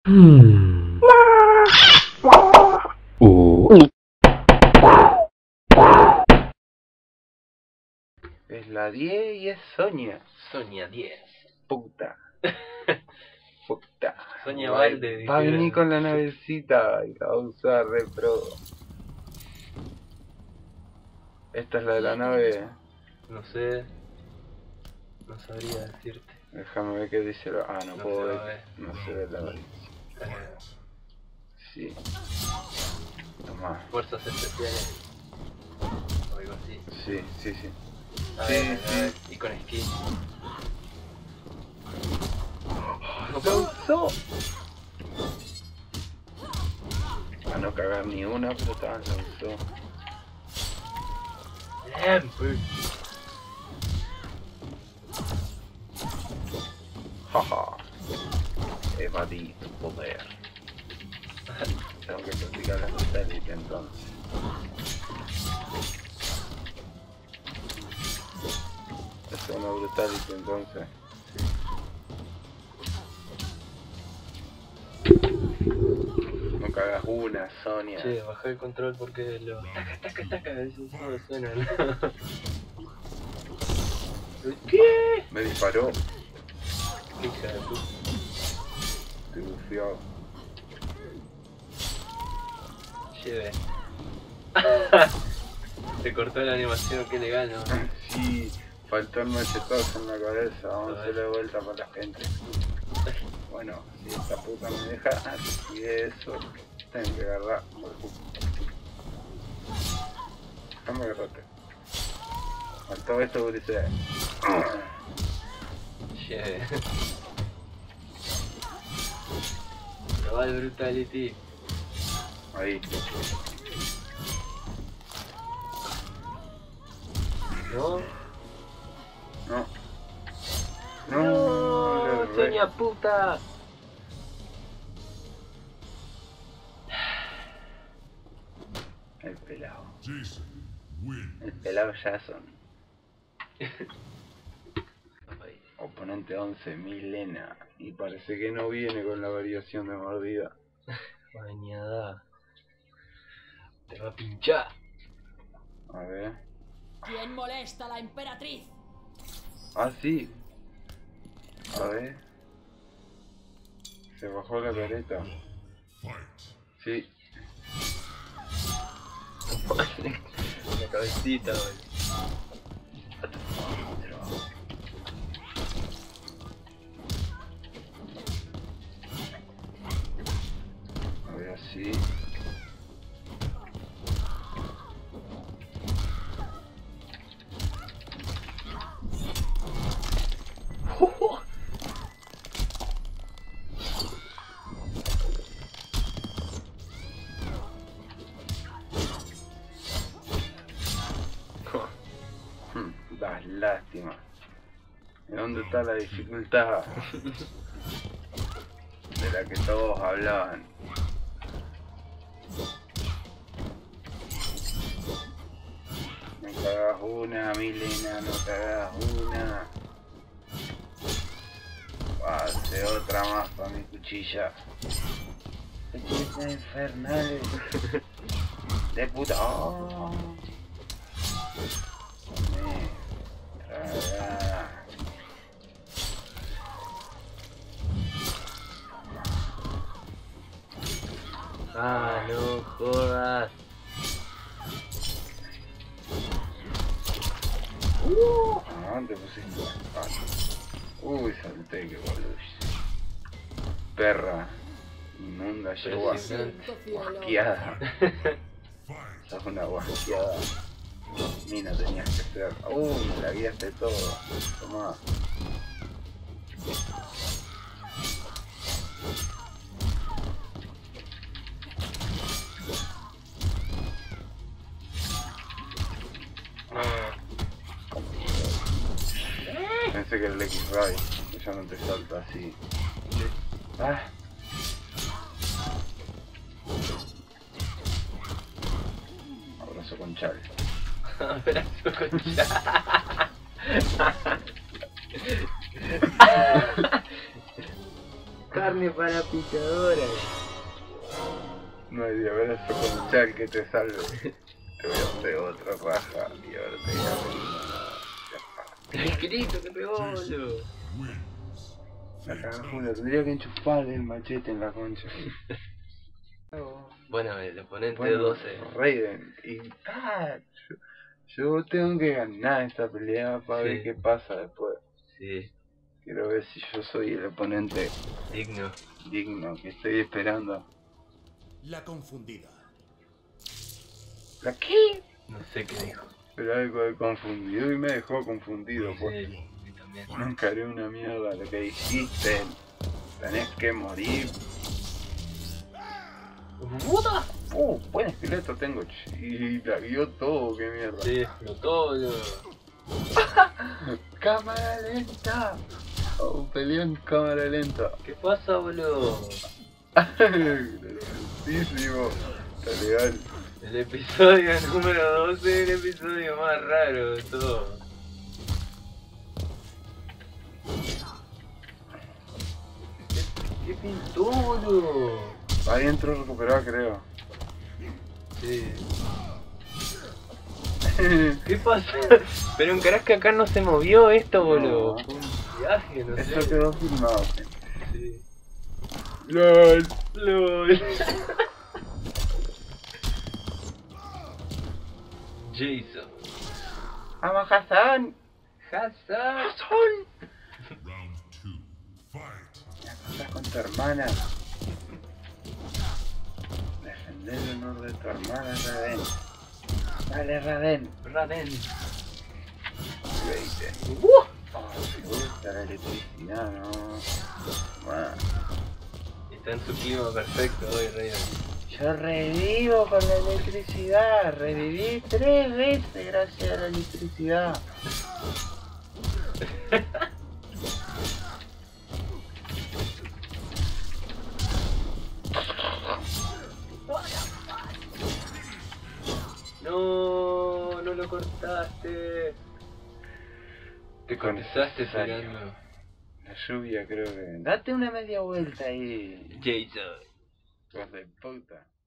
Es la 10 y es Sonia. Sonia 10. Puta. Puta. Sonia Valde. Va a venir con la navecita y la va a usar re pro. Esta es la de la nave. No sé. No sabría decirte. Déjame ver qué dice. No puedo ver. No se ve la nariz. Sí. Toma. Fuerzas especiales. O algo así. Sí. A ver, y con skin. ¡Lo usó! A no cagar ni una, pero también lo usó. Siempre. Jaja. Evadí tu poder. Tengo que practicar la satélite entonces. Es una brutality entonces. No cagas una, Sonia. Che, bajé el control porque lo... Taca, eso no suena, ¿no? ¿Qué? Me disparó. Qué hija de puta. Estoy bufiado. Lleve. Se cortó la animación, qué legal, ¿no? Sí, faltó el machetazo en la cabeza. Vamos a hacerle vuelta para la gente. Bueno, si esta puta me deja y de eso, tengo que agarrar. Déjame agarrarte. Faltó esto, Ulises. Lleve. Probá el brutality. Ahí. ¿No? No, Sonia puta. El pelado. El pelado Jason. Oponente 11, Milena. Y parece que no viene con la variación de mordida. Bañada. Te va a pinchar. A ver. ¿Quién molesta a la emperatriz? Ah, sí. A ver. Se bajó la careta. Sí. La cabecita, güey. A ver, así. Das lástima. ¿De dónde está la dificultad? De la que todos hablaban. No cagas una, Milena, no cagas una. Hace otra más para mi cuchilla. Cuchillas infernales. De puta. Oh. Ah, no jodas. Te pusiste. Uy, salté, que boludo. Perra. Inmunda, yegua. Guasqueada. Sos una guasqueada. Mina tenías que ser. Me la guiaste todo. Tomá. Pensé que era el X-Ray, que ya no te salta así. Ah. Abrazo con Chal. Abrazo con Chal. Carne para picadora. No hay de abrazo con Chal que te salve. Te voy a hacer otra raja y ahora te voy a El grito que pegó, boludo. la cagajula, tendría que enchufarle el machete en la concha. Bueno, el oponente de Bueno, 12. Raiden, y yo tengo que ganar esta pelea para ver qué pasa después. Sí. Quiero ver si yo soy el oponente Digno que estoy esperando. La confundida. ¿La qué? No sé qué dijo. Pero algo de confundido y me dejó confundido, pues. Sí, y también. No encaré una mierda lo que dijiste. Tenés que morir. ¡Puta! Buen esqueleto tengo. Y la vio todo, qué mierda. Sí, explotó, boludo. Cámara lenta. Oh, peleó en cámara lenta. ¿Qué pasa, boludo? Lentísimo. Está legal. El episodio número 12 es el episodio más raro de todo. ¿Qué pintó, boludo? Ahí entró recuperado, creo. Sí. ¿Qué pasa? Pero encarás que acá no se movió esto, boludo. No. Fue un viaje, no sé. Eso quedó filmado. Sí. LOL. LOL. Jason. ¡Ama Hassan! Hassan. ¿Qué pasas con tu hermana? Defender el honor de tu hermana, Raiden. Dale, Raiden. Raiden. Raiden. Oh, me gusta la electricidad, ¿no? Bueno. Está en su clima perfecto hoy, Raiden. Yo revivo con la electricidad. Reviví 3 veces gracias a la electricidad. No, no lo cortaste. Te comenzaste saliendo. La lluvia creo que... Date una media vuelta ahí. Jason. Hijo de puta.